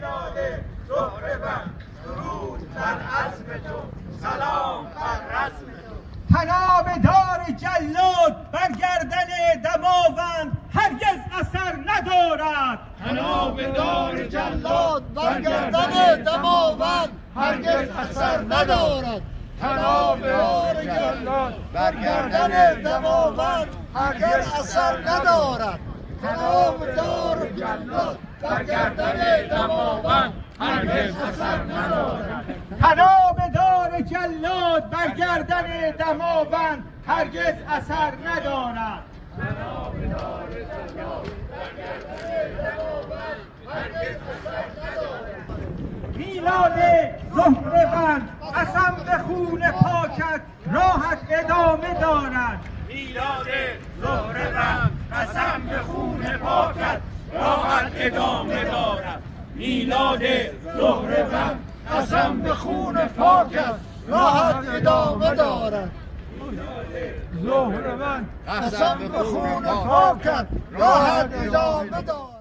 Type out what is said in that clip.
میلاد زهره‌بند درود بر عزم تو، سلام بر رزم تو. طناب دار جلاد بر گردن دماوند هرگز اثر ندارد. طناب دار جلاد بر گردن دماوند هرگز اثر ندارد. طناب دار جلاد بر گردن دماوند هرگز اثر ندارد. طناب دار جلاد بر گردن دماوند هرگز اثر ندارد. طناب دار جلاد بر گردن دماوند هرگز اثر ندارد. طناب دار جلاد بر گردن دماوند هرگز اثر ندارد. میلاد زهره‌بند قسم به خون پاکت راهت ادامه دارد. میلاد زهره‌بند قسم به خون پاکت راهت ادامه دارد. میلاد زهره‌بند قسم به خون پاکت راهت ادامه دارد. زهره‌بند قسم به خون پاکت راهت ادامه دارد.